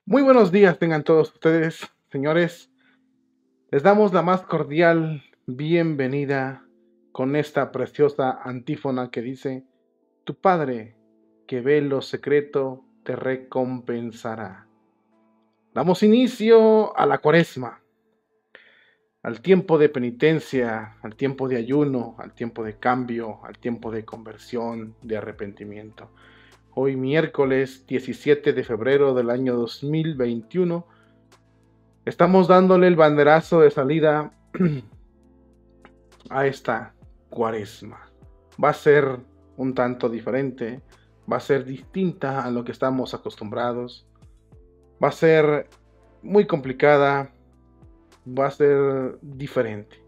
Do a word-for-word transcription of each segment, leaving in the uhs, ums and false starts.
Muy buenos días tengan todos ustedes, señores. Les damos la más cordial bienvenida con esta preciosa antífona que dice: Tu Padre, que ve lo secreto, te recompensará. Damos inicio a la Cuaresma, al tiempo de penitencia, al tiempo de ayuno, al tiempo de cambio, al tiempo de conversión, de arrepentimiento. Hoy miércoles diecisiete de febrero del año dos mil veintiuno estamos dándole el banderazo de salida a esta Cuaresma. Va a ser un tanto diferente, va a ser distinta a lo que estamos acostumbrados, va a ser muy complicada, va a ser diferente.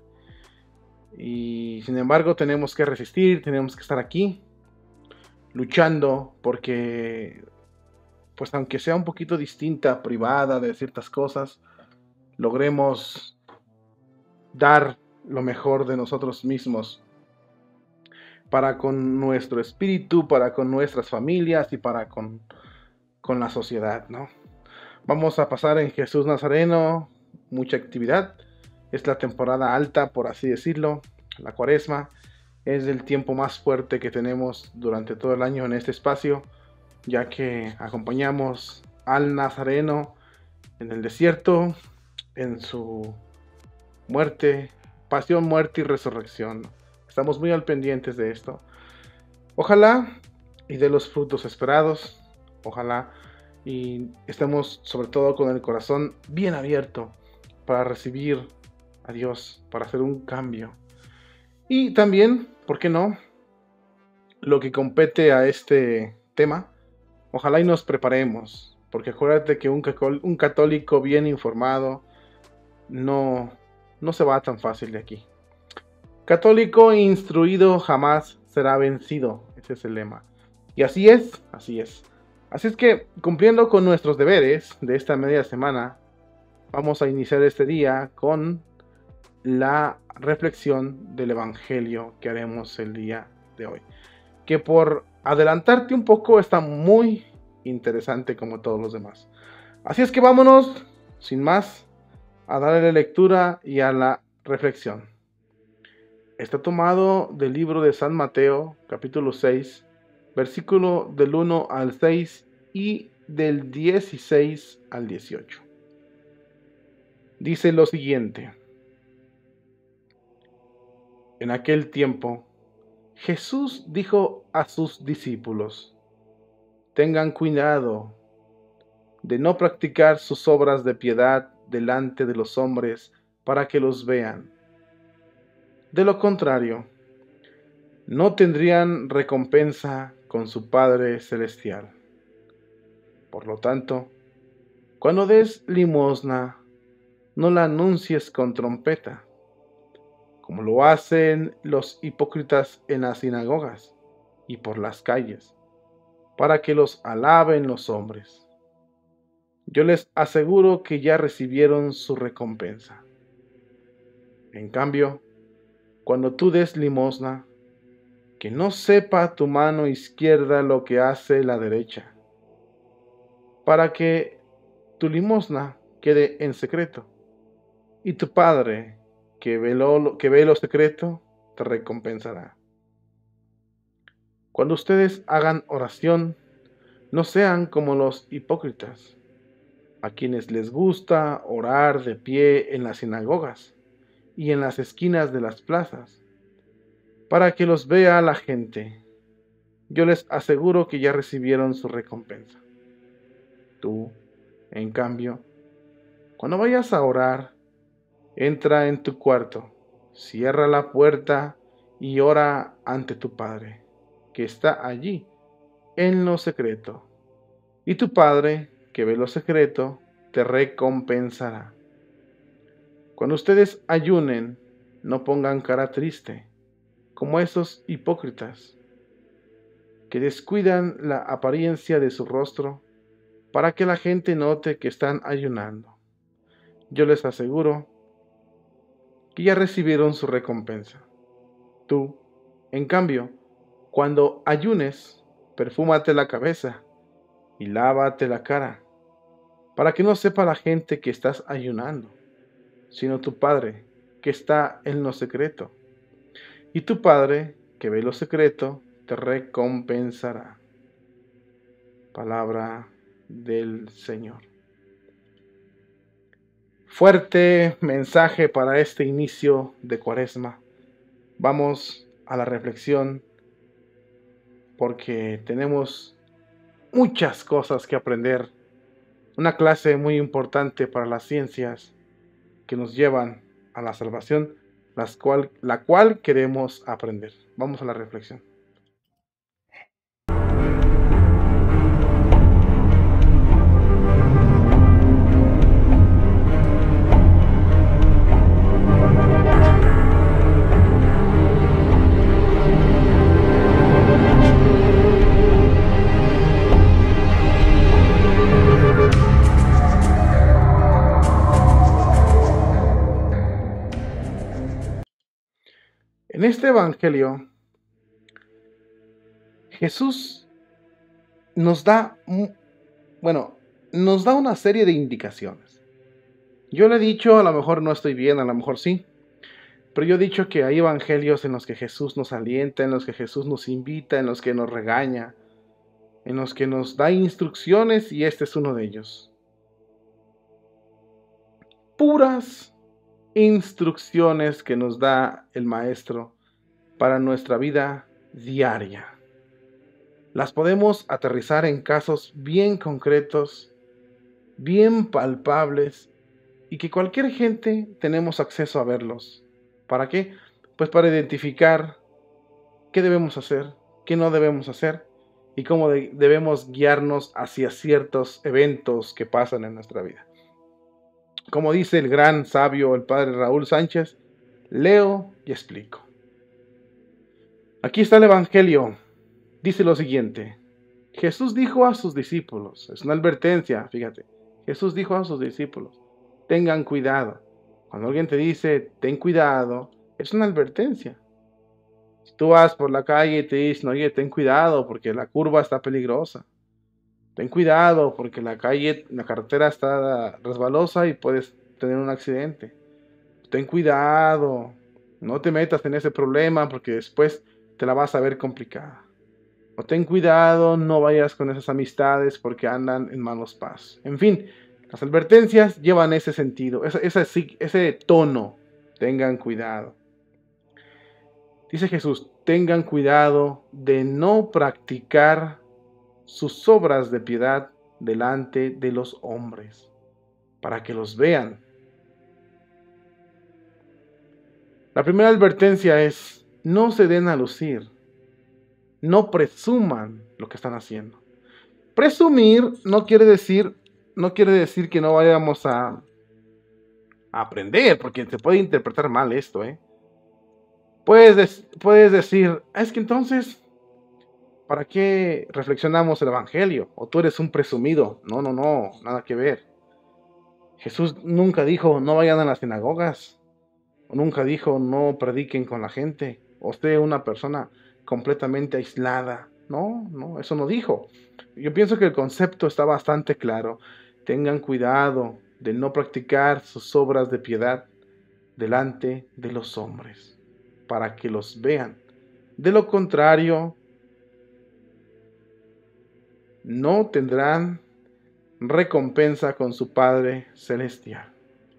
Y sin embargo tenemos que resistir, tenemos que estar aquí luchando porque, pues aunque sea un poquito distinta, privada de ciertas cosas, logremos dar lo mejor de nosotros mismos para con nuestro espíritu, para con nuestras familias y para con, con la sociedad, ¿no? Vamos a pasar en Jesús Nazareno mucha actividad. Es la temporada alta, por así decirlo. La Cuaresma es el tiempo más fuerte que tenemos durante todo el año en este espacio, ya que acompañamos al Nazareno en el desierto, en su muerte, pasión, muerte y resurrección. Estamos muy al pendientes de esto. Ojalá y de los frutos esperados. Ojalá y estemos sobre todo con el corazón bien abierto para recibir a Dios, para hacer un cambio. Y también, ¿por qué no? Lo que compete a este tema, ojalá y nos preparemos, porque acuérdate que un, un católico bien informado no, no se va tan fácil de aquí. Católico instruido jamás será vencido. Ese es el lema. Y así es, así es. Así es que, cumpliendo con nuestros deberes de esta media semana, vamos a iniciar este día con la reflexión del Evangelio que haremos el día de hoy. Que por adelantarte un poco está muy interesante como todos los demás. Así es que vámonos, sin más, a darle lectura y a la reflexión. Está tomado del libro de San Mateo, capítulo seis, versículo del uno al seis y del dieciséis al dieciocho. Dice lo siguiente: En aquel tiempo, Jesús dijo a sus discípulos: Tengan cuidado de no practicar sus obras de piedad delante de los hombres para que los vean. De lo contrario, no tendrían recompensa con su Padre Celestial. Por lo tanto, cuando des limosna, no la anuncies con trompeta, como lo hacen los hipócritas en las sinagogas y por las calles, para que los alaben los hombres. Yo les aseguro que ya recibieron su recompensa. En cambio, cuando tú des limosna, que no sepa tu mano izquierda lo que hace la derecha, para que tu limosna quede en secreto, y tu Padre, que ve lo, que ve lo secreto, te recompensará. Cuando ustedes hagan oración, no sean como los hipócritas, a quienes les gusta orar de pie en las sinagogas y en las esquinas de las plazas, para que los vea la gente. Yo les aseguro que ya recibieron su recompensa. Tú, en cambio, cuando vayas a orar, entra en tu cuarto, cierra la puerta y ora ante tu Padre, que está allí, en lo secreto. Y tu Padre, que ve lo secreto, te recompensará. Cuando ustedes ayunen, no pongan cara triste, como esos hipócritas, que descuidan la apariencia de su rostro para que la gente note que están ayunando. Yo les aseguro que ya recibieron su recompensa. Tú, en cambio, cuando ayunes, perfúmate la cabeza y lávate la cara, para que no sepa la gente que estás ayunando, sino tu Padre que está en lo secreto. Y tu Padre que ve lo secreto te recompensará. Palabra del Señor. Fuerte mensaje para este inicio de Cuaresma. Vamos a la reflexión porque tenemos muchas cosas que aprender. Una clase muy importante para las ciencias que nos llevan a la salvación, las cual, la cual queremos aprender. Vamos a la reflexión. En este evangelio, Jesús nos da, bueno, nos da una serie de indicaciones. Yo le he dicho, a lo mejor no estoy bien, a lo mejor sí, pero yo he dicho que hay evangelios en los que Jesús nos alienta, en los que Jesús nos invita, en los que nos regaña, en los que nos da instrucciones, y este es uno de ellos. Puras instrucciones que nos da el Maestro para nuestra vida diaria. Las podemos aterrizar en casos bien concretos, bien palpables, y que cualquier gente tenemos acceso a verlos. ¿Para qué? Pues para identificar qué debemos hacer, qué no debemos hacer, y cómo de- debemos guiarnos hacia ciertos eventos que pasan en nuestra vida. Como dice el gran sabio, el padre Raúl Sánchez, leo y explico. Aquí está el Evangelio. Dice lo siguiente. Jesús dijo a sus discípulos, es una advertencia, fíjate. Jesús dijo a sus discípulos, tengan cuidado. Cuando alguien te dice, ten cuidado, es una advertencia. Si tú vas por la calle y te dicen, oye, ten cuidado porque la curva está peligrosa. Ten cuidado porque la calle, la carretera está resbalosa y puedes tener un accidente. Ten cuidado, no te metas en ese problema porque después te la vas a ver complicada. O ten cuidado, no vayas con esas amistades porque andan en malos pasos. En fin, las advertencias llevan ese sentido, ese, ese, ese tono. Tengan cuidado. Dice Jesús, tengan cuidado de no practicar sus obras de piedad delante de los hombres, para que los vean. La primera advertencia es, no se den a lucir, no presuman lo que están haciendo. Presumir no quiere decir, no quiere decir que no vayamos a, a aprender, porque se puede interpretar mal esto, ¿eh? Puedes, puedes decir, es que entonces, ¿para qué reflexionamos el Evangelio? O tú eres un presumido. No, no, no, nada que ver. Jesús nunca dijo, no vayan a las sinagogas. O nunca dijo, no prediquen con la gente. O sea, una persona completamente aislada. No, no, eso no dijo. Yo pienso que el concepto está bastante claro. Tengan cuidado de no practicar sus obras de piedad delante de los hombres, para que los vean. De lo contrario, no tendrán recompensa con su Padre Celestial.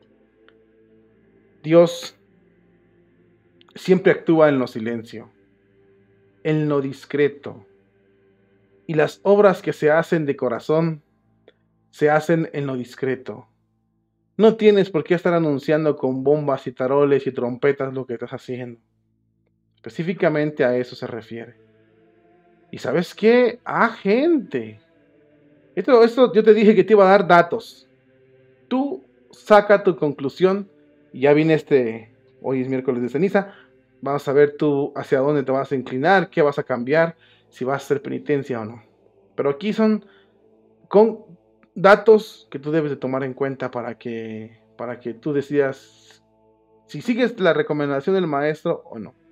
Dios siempre actúa en lo silencio, en lo discreto, y las obras que se hacen de corazón se hacen en lo discreto. No tienes por qué estar anunciando con bombas y taroles y trompetas lo que estás haciendo. Específicamente a eso se refiere. ¿Y sabes qué? ¡Ah, gente! Esto, esto yo te dije que te iba a dar datos. Tú saca tu conclusión. Y ya viene este, hoy es miércoles de ceniza. Vamos a ver tú hacia dónde te vas a inclinar, qué vas a cambiar, si vas a hacer penitencia o no. Pero aquí son con datos que tú debes de tomar en cuenta para que, para que tú decidas si sigues la recomendación del maestro o no.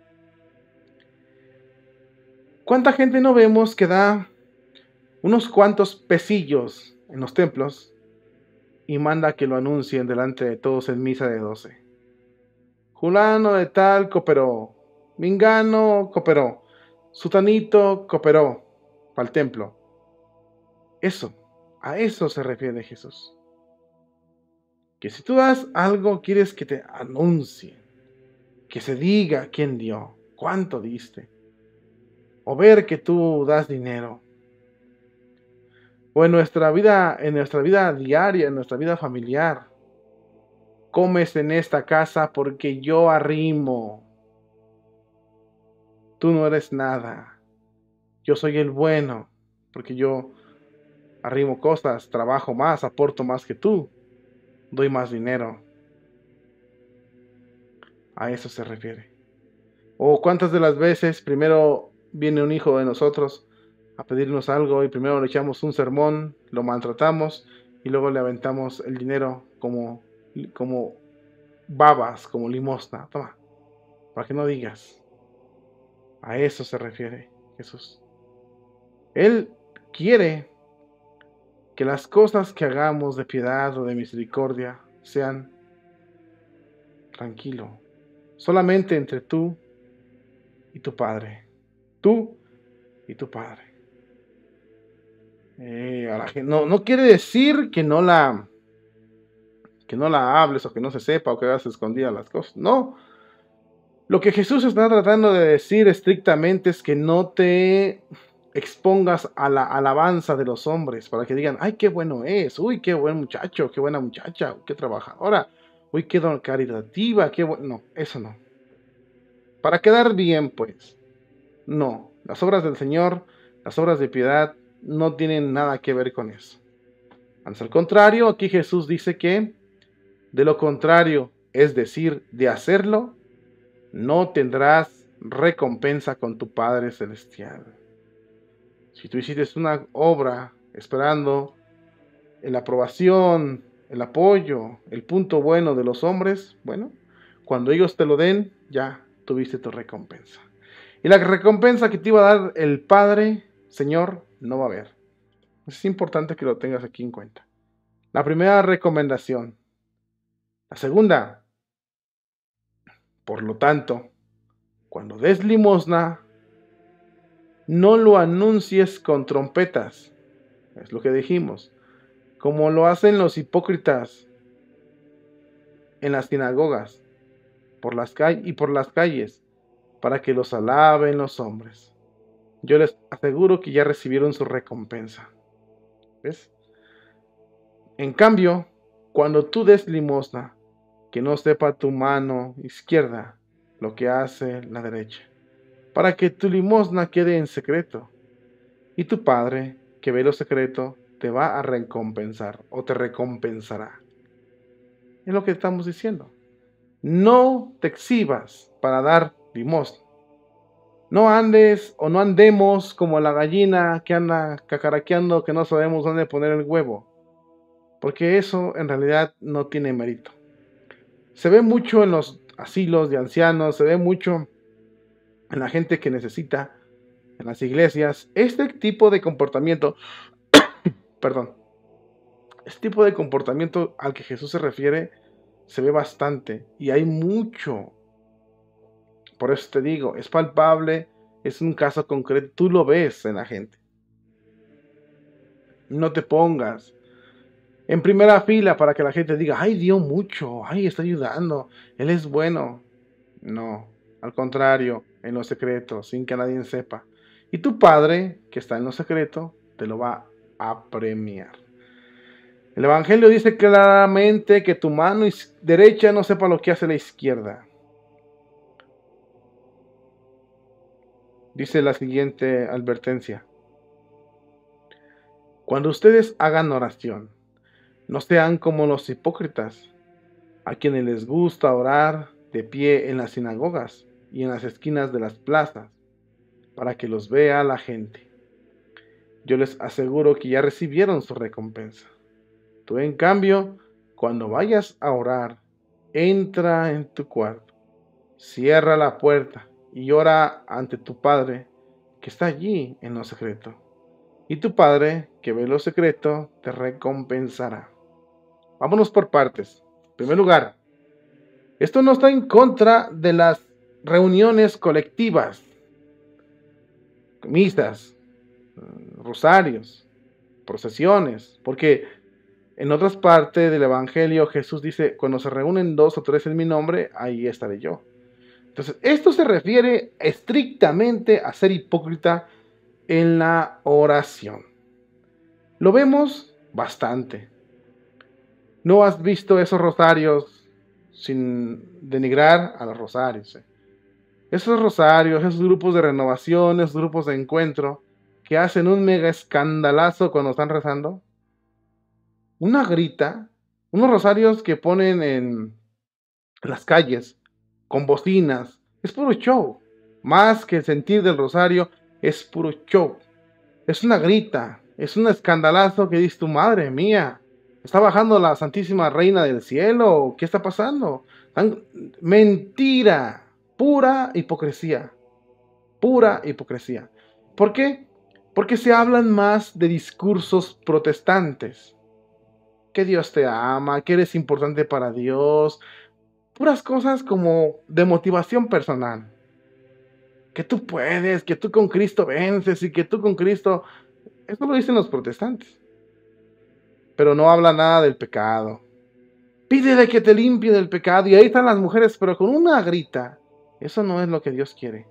¿Cuánta gente no vemos que da unos cuantos pesillos en los templos y manda que lo anuncien delante de todos en misa de doce. Fulano de tal cooperó, Mingano cooperó, Sutanito cooperó para el templo. Eso, a eso se refiere Jesús. Que si tú das algo, quieres que te anuncien, que se diga quién dio, cuánto diste, o ver que tú das dinero. O en nuestra vida, en nuestra vida diaria, en nuestra vida familiar, comes en esta casa porque yo arrimo. Tú no eres nada. Yo soy el bueno, porque yo arrimo cosas, trabajo más, aporto más que tú, doy más dinero. A eso se refiere. O cuántas de las veces primero viene un hijo de nosotros a pedirnos algo y primero le echamos un sermón, lo maltratamos y luego le aventamos el dinero como, como babas, como limosna. Toma, para que no digas. A eso se refiere Jesús. Él quiere que las cosas que hagamos de piedad o de misericordia sean tranquilo, solamente entre tú y tu Padre. Tú y tu Padre. Eh, a la gente, no, no quiere decir que no la que no la hables o que no se sepa o que hagas escondidas las cosas. No. Lo que Jesús está tratando de decir estrictamente es que no te expongas a la alabanza de los hombres para que digan, ay, qué bueno es, uy, qué buen muchacho, qué buena muchacha, qué trabajadora, uy, qué don caritativa, qué bueno. No, eso no. Para quedar bien, pues. No, las obras del Señor, las obras de piedad, no tienen nada que ver con eso. Al contrario, aquí Jesús dice que, de lo contrario, es decir, de hacerlo, no tendrás recompensa con tu Padre Celestial. Si tú hiciste una obra esperando la aprobación, el apoyo, el punto bueno de los hombres, bueno, cuando ellos te lo den, ya tuviste tu recompensa. Y la recompensa que te iba a dar el Padre, Señor, no va a haber. Es importante que lo tengas aquí en cuenta. La primera recomendación. La segunda, por lo tanto, cuando des limosna, no lo anuncies con trompetas. Es lo que dijimos. Como lo hacen los hipócritas en las sinagogas por las calles y por las calles, para que los alaben los hombres. Yo les aseguro que ya recibieron su recompensa. ¿Ves? En cambio, cuando tú des limosna, que no sepa tu mano izquierda lo que hace la derecha, para que tu limosna quede en secreto. Y tu Padre, que ve lo secreto, te va a recompensar o te recompensará. Es lo que estamos diciendo. No te exhibas para dar limosna. No andes o no andemos como la gallina que anda cacaraqueando que no sabemos dónde poner el huevo. Porque eso en realidad no tiene mérito. Se ve mucho en los asilos de ancianos, se ve mucho en la gente que necesita, en las iglesias, este tipo de comportamiento, perdón, este tipo de comportamiento al que Jesús se refiere, se ve bastante y hay mucho. Por eso te digo, es palpable, es un caso concreto, tú lo ves en la gente. No te pongas en primera fila para que la gente diga, ay, dio mucho, ay, está ayudando, él es bueno. No, al contrario, en lo secreto, sin que nadie sepa. Y tu Padre, que está en lo secreto, te lo va a premiar. El Evangelio dice claramente que tu mano derecha no sepa lo que hace la izquierda. Dice la siguiente advertencia. Cuando ustedes hagan oración, no sean como los hipócritas, a quienes les gusta orar de pie en las sinagogas y en las esquinas de las plazas, para que los vea la gente. Yo les aseguro que ya recibieron su recompensa. Tú, en cambio, cuando vayas a orar, entra en tu cuarto, cierra la puerta y ora ante tu Padre, que está allí en lo secreto. Y tu Padre, que ve lo secreto, te recompensará. vámonos por partes. En primer lugar, esto no está en contra de las reuniones colectivas, misas, rosarios, procesiones, porque en otras partes del Evangelio Jesús dice, cuando se reúnen dos o tres en mi nombre, ahí estaré yo. Entonces, esto se refiere estrictamente a ser hipócrita en la oración. Lo vemos bastante. ¿No has visto esos rosarios, sin denigrar a los rosarios? ¿eh? Esos rosarios, esos grupos de renovación, esos grupos de encuentro, que hacen un mega escandalazo cuando están rezando. Una grita, unos rosarios que ponen en las calles, con bocinas, es puro show. Más que el sentir del rosario, es puro show. Es una grita, es un escandalazo que dices tu madre mía. ¿Está bajando la Santísima Reina del Cielo? ¿Qué está pasando? Mentira, pura hipocresía, pura hipocresía. ¿Por qué? Porque se hablan más de discursos protestantes. Que Dios te ama, que eres importante para Dios. Puras cosas como de motivación personal. Que tú puedes, que tú con Cristo vences y que tú con Cristo... Eso lo dicen los protestantes. Pero no habla nada del pecado. Pídele que te limpie del pecado. Y ahí están las mujeres, pero con una grita. Eso no es lo que Dios quiere.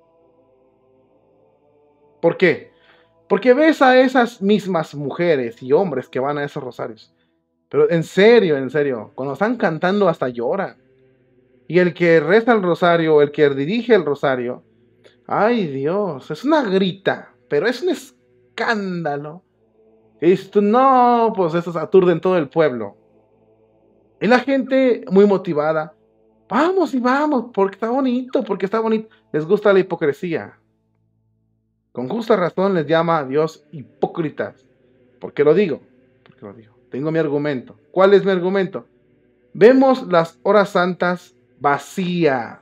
¿Por qué? Porque ves a esas mismas mujeres y hombres que van a esos rosarios. Pero en serio, en serio, cuando están cantando hasta lloran. Y el que reza el rosario, el que dirige el rosario, ay Dios, es una grita, pero es un escándalo. Y dices tú, no, pues estos aturden todo el pueblo. Y la gente muy motivada, vamos y vamos, porque está bonito, porque está bonito. Les gusta la hipocresía. Con justa razón les llama a Dios hipócritas. ¿Por qué lo digo? ¿Por qué lo digo? Tengo mi argumento. ¿Cuál es mi argumento? Vemos las horas santas vacías.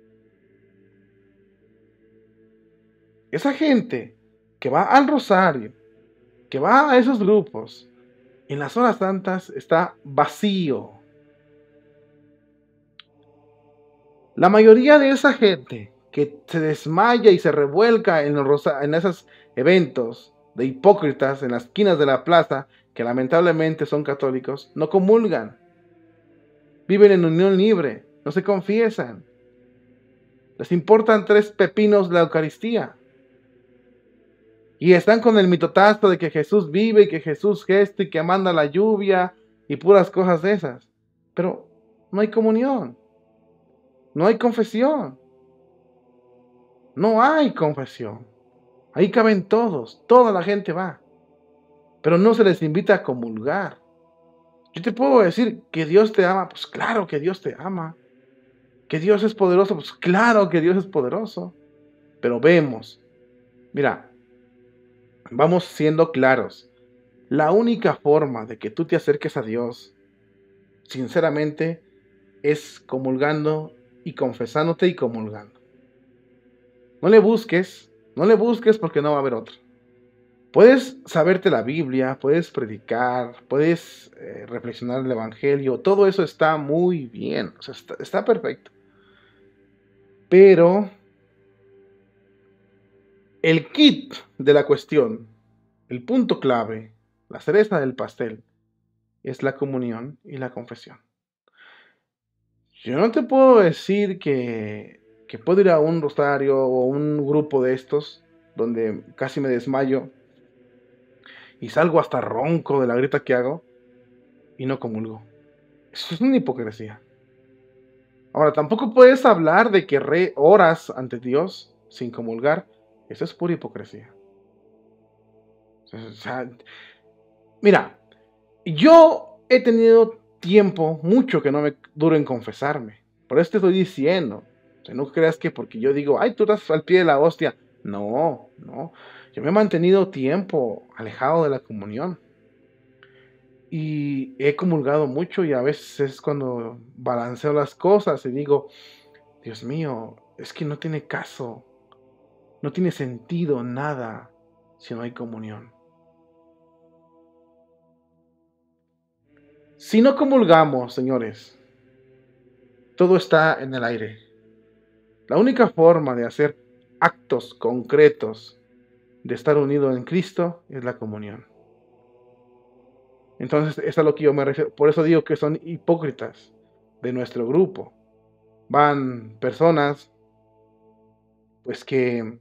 Esa gente que va al rosario, que va a esos grupos, en las horas santas está vacío. La mayoría de esa gente que se desmaya y se revuelca en, los en esos eventos de hipócritas en las esquinas de la plaza, que lamentablemente son católicos, no comulgan. Viven en unión libre, no se confiesan. Les importan tres pepinos la Eucaristía. Y están con el mitotazo de que Jesús vive y que Jesús gesta y que manda la lluvia y puras cosas de esas. Pero no hay comunión. No hay confesión. No hay confesión. Ahí caben todos. Toda la gente va. Pero no se les invita a comulgar. Yo te puedo decir que Dios te ama. Pues claro que Dios te ama. Que Dios es poderoso. Pues claro que Dios es poderoso. Pero vemos. Mira. Vamos siendo claros. La única forma de que tú te acerques a Dios, sinceramente, es comulgando y confesándote y comulgando. No le busques, no le busques porque no va a haber otro. Puedes saberte la Biblia, puedes predicar, puedes eh, reflexionar el Evangelio, todo eso está muy bien, o sea, está, está perfecto. Pero el kit de la cuestión, el punto clave, la cereza del pastel, es la comunión y la confesión. Yo no te puedo decir que, que puedo ir a un rosario o un grupo de estos donde casi me desmayo y salgo hasta ronco de la grita que hago y no comulgo. Eso es una hipocresía. Ahora, tampoco puedes hablar de que re oras ante Dios sin comulgar. Eso es pura hipocresía. O sea, mira, yo he tenido tiempo, mucho que no me duro en confesarme. Por eso te estoy diciendo. O sea, no creas que porque yo digo, ay, tú estás al pie de la hostia. No, no. Yo me he mantenido tiempo alejado de la comunión. Y he comulgado mucho y a veces es cuando balanceo las cosas y digo, Dios mío, es que no tiene caso. No tiene sentido nada si no hay comunión. Si no comulgamos, señores, todo está en el aire. La única forma de hacer actos concretos de estar unido en Cristo es la comunión. Entonces, es a lo que yo me refiero. Por eso digo que son hipócritas de nuestro grupo. Van personas, pues que,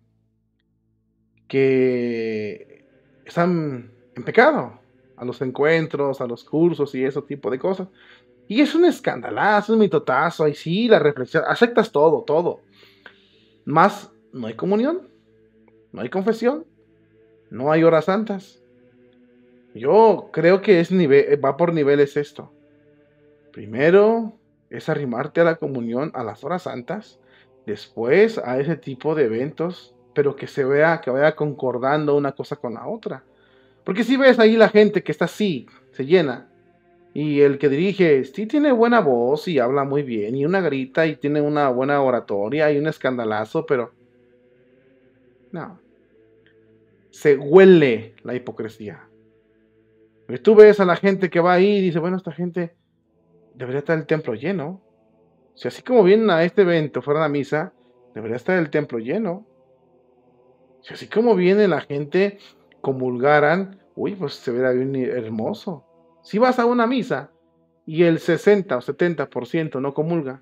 que están en pecado, a los encuentros, a los cursos y ese tipo de cosas. Y es un escandalazo, un mitotazo, ahí sí, la reflexión, aceptas todo, todo. Más, no hay comunión, no hay confesión, no hay horas santas. Yo creo que es nivel, va por niveles esto. Primero es arrimarte a la comunión, a las horas santas. Después a ese tipo de eventos, pero que se vea, que vaya concordando una cosa con la otra. Porque si ves ahí la gente que está así, se llena. Y el que dirige, sí tiene buena voz y habla muy bien, y una grita y tiene una buena oratoria y un escandalazo, pero no. Se huele la hipocresía. Porque tú ves a la gente que va ahí y dice, bueno, esta gente debería estar el templo lleno. Si así como vienen a este evento, fuera a la misa, debería estar el templo lleno. Si así como viene la gente, comulgaran, uy, pues se verá bien hermoso. Si vas a una misa y el sesenta o setenta por ciento no comulga,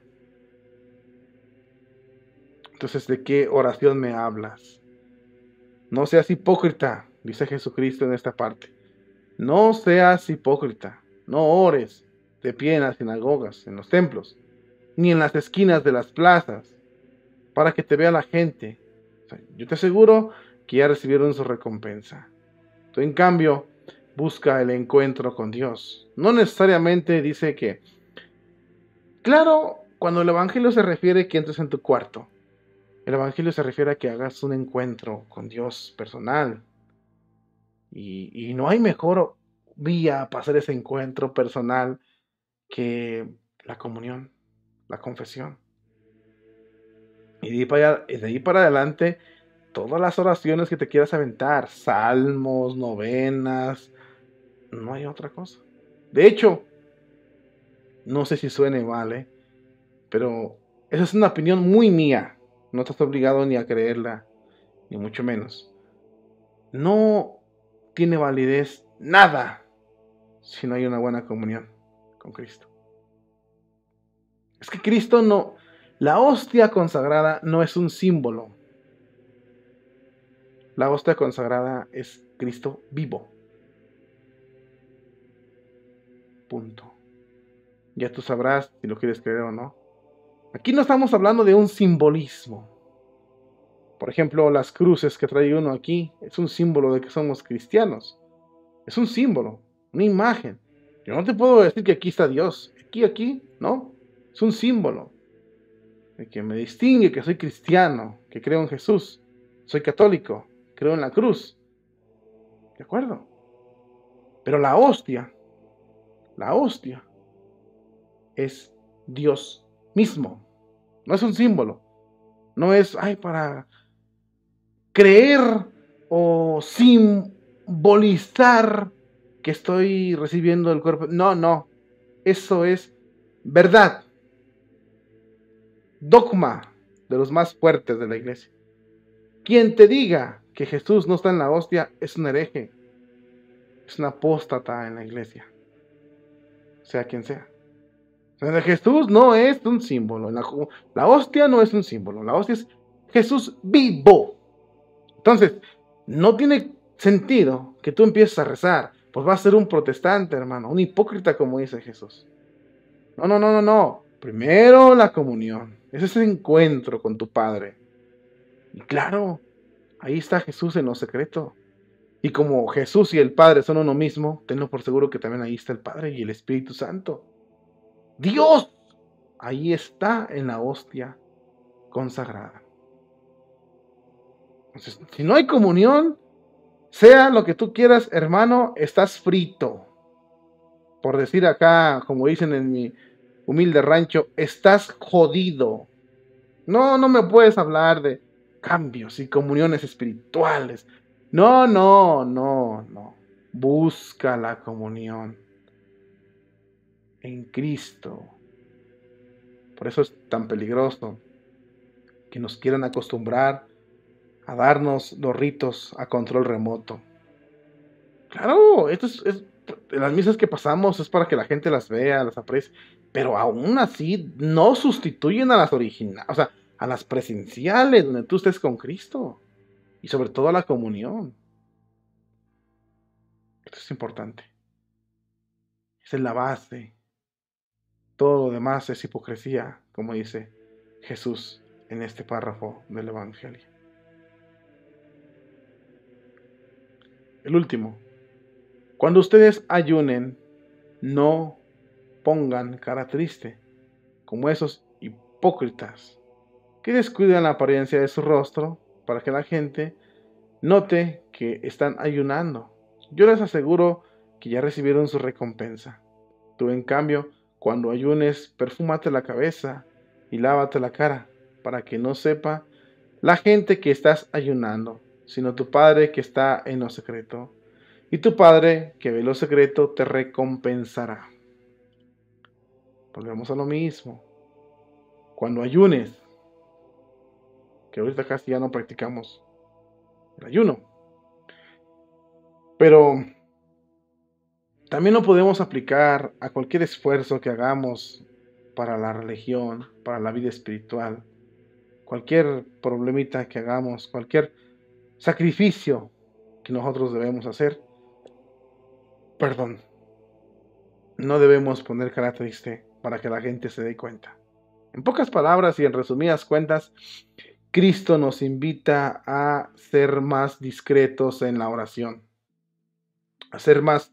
entonces, ¿de qué oración me hablas? No seas hipócrita, dice Jesucristo en esta parte. No seas hipócrita, no ores de pie en las sinagogas, en los templos, ni en las esquinas de las plazas, para que te vea la gente. O sea, yo te aseguro que ya recibieron su recompensa. Tú, en cambio, busca el encuentro con Dios. No necesariamente dice que, claro, cuando el Evangelio se refiere que entres en tu cuarto, el Evangelio se refiere a que hagas un encuentro con Dios personal. Y, y no hay mejor vía para hacer ese encuentro personal que la comunión, la confesión. Y de ahí para, allá, de ahí para adelante, todas las oraciones que te quieras aventar, salmos, novenas, no hay otra cosa. De hecho, no sé si suene mal, ¿eh? Pero esa es una opinión muy mía. No estás obligado ni a creerla, ni mucho menos. No tiene validez nada si no hay una buena comunión con Cristo. Es que Cristo no, la hostia consagrada no es un símbolo. La hostia consagrada es Cristo vivo. Punto. Ya tú sabrás si lo quieres creer o no. Aquí no estamos hablando de un simbolismo. Por ejemplo, las cruces que trae uno aquí es un símbolo de que somos cristianos. Es un símbolo, una imagen. Yo no te puedo decir que aquí está Dios. Aquí, aquí, no. Es un símbolo de que me distingue, que soy cristiano, que creo en Jesús. Soy católico, creo en la cruz. ¿De acuerdo? Pero la hostia, la hostia, es Dios mismo. No es un símbolo. No es, ay, para creer o simbolizar que estoy recibiendo el cuerpo. No, no. Eso es verdad. Dogma de los más fuertes de la iglesia. Quien te diga que Jesús no está en la hostia es un hereje. Es un apóstata en la iglesia. Sea quien sea. O sea, Jesús no es un símbolo. La, la hostia no es un símbolo. La hostia es Jesús vivo. Entonces, no tiene sentido que tú empieces a rezar. Pues vas a ser un protestante, hermano. Un hipócrita, como dice Jesús. No, no, no, no, no. Primero la comunión. Ese es el encuentro con tu Padre. Y claro, ahí está Jesús en lo secreto. Y como Jesús y el Padre son uno mismo, tenlo por seguro que también ahí está el Padre y el Espíritu Santo. Dios, ahí está en la hostia consagrada. Entonces, si no hay comunión, sea lo que tú quieras, hermano, estás frito. Por decir acá, como dicen en mi humilde rancho, estás jodido. No, no me puedes hablar de cambios y comuniones espirituales. No, no, no, no. Busca la comunión. en Cristo. Por eso es tan peligroso que nos quieran acostumbrar a darnos los ritos a control remoto. Claro, esto es, es- las misas que pasamos es para que la gente las vea, las aprecie, pero aún así no sustituyen a las originales, o sea, a las presenciales, donde tú estés con Cristo, y sobre todo a la comunión. Esto es importante. Esa es la base. Todo lo demás es hipocresía, como dice Jesús en este párrafo del Evangelio. El último. Cuando ustedes ayunen, no pongan cara triste, como esos hipócritas que descuidan la apariencia de su rostro para que la gente note que están ayunando. Yo les aseguro que ya recibieron su recompensa. Tú, en cambio, cuando ayunes, perfúmate la cabeza y lávate la cara, para que no sepa la gente que estás ayunando, sino tu Padre que está en lo secreto. Y tu Padre que ve lo secreto te recompensará. Volvemos a lo mismo. Cuando ayunes, que ahorita casi ya no practicamos el ayuno, pero también lo podemos aplicar a cualquier esfuerzo que hagamos para la religión, para la vida espiritual, cualquier problemita que hagamos, cualquier sacrificio que nosotros debemos hacer. Perdón, no debemos poner cara triste para que la gente se dé cuenta. En pocas palabras y en resumidas cuentas, Cristo nos invita a ser más discretos en la oración, a ser más,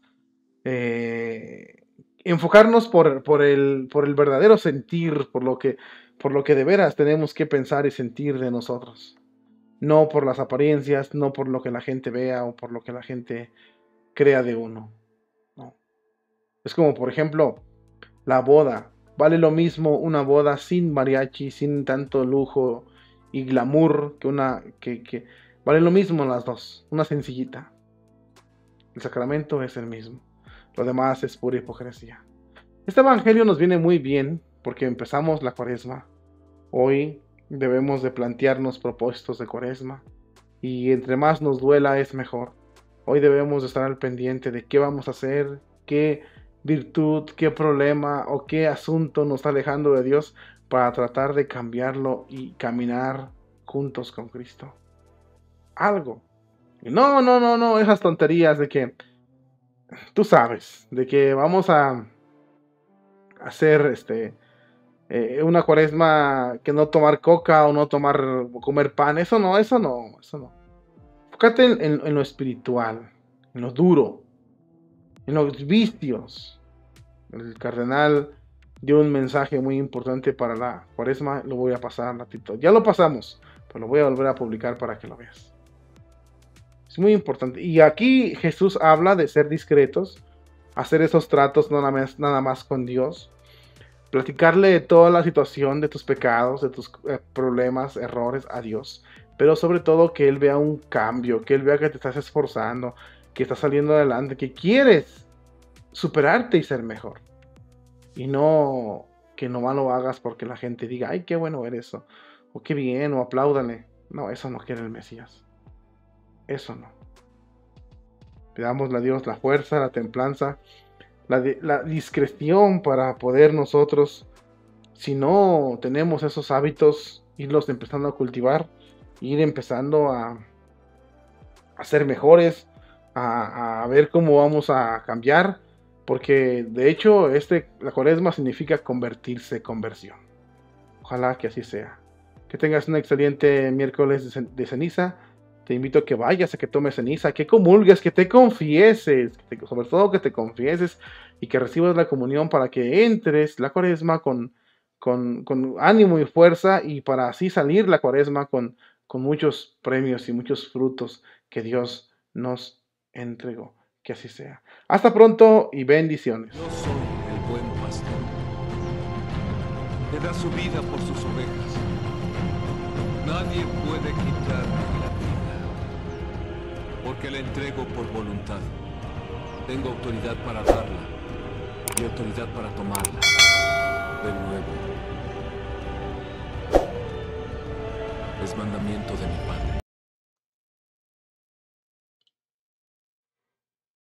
eh, enfocarnos por, por, el, por el verdadero sentir, por lo, que, por lo que de veras tenemos que pensar y sentir de nosotros. No por las apariencias, no por lo que la gente vea o por lo que la gente crea de uno. No. Es como, por ejemplo, la boda. Vale lo mismo una boda sin mariachi, sin tanto lujo y glamour que una que, que vale lo mismo las dos, una sencillita. El sacramento es el mismo. Lo demás es pura hipocresía. Este evangelio nos viene muy bien porque empezamos la Cuaresma. Hoy debemos de plantearnos propósitos de Cuaresma y entre más nos duela es mejor. Hoy debemos de estar al pendiente de qué vamos a hacer, qué virtud, qué problema o qué asunto nos está alejando de Dios para tratar de cambiarlo y caminar juntos con Cristo. Algo. Y no, no, no, no, esas tonterías de que tú sabes, de que vamos a hacer este eh, una cuaresma que no tomar coca o no tomar o comer pan, eso no, eso no, eso no. Fócate en, en, en lo espiritual, en lo duro, en los vicios. El cardenal dio un mensaje muy importante para la cuaresma, lo voy a pasar ratito. Ya lo pasamos, pero lo voy a volver a publicar para que lo veas. Es muy importante. Y aquí Jesús habla de ser discretos, hacer esos tratos nada más, nada más con Dios, platicarle de toda la situación, de tus pecados, de tus eh, problemas, errores a Dios, pero sobre todo que Él vea un cambio, que Él vea que te estás esforzando, que estás saliendo adelante, que quieres superarte y ser mejor. Y no que nomás lo hagas porque la gente diga, ay, qué bueno eres, o, o qué bien, o apláudale. No, eso no quiere el Mesías. Eso no. Pidámosle a Dios la fuerza, la templanza, la, la discreción para poder nosotros, si no tenemos esos hábitos, irlos empezando a cultivar, ir empezando a, a ser mejores, a, a ver cómo vamos a cambiar, porque de hecho este, la cuaresma significa convertirse, conversión. Ojalá que así sea. Que tengas un excelente miércoles de ceniza. Te invito a que vayas, a que tomes ceniza, que comulgues, que te confieses, que te, sobre todo que te confieses y que recibas la comunión para que entres la cuaresma con, con, con ánimo y fuerza y para así salir la cuaresma con, con muchos premios y muchos frutos que Dios nos entregó. Que así sea. Hasta pronto y bendiciones. Yo soy el buen pastor, que da su vida por sus ovejas. Nadie puede quitarme la vida, porque la entrego por voluntad. Tengo autoridad para darla y autoridad para tomarla de nuevo. Es mandamiento de mi padre.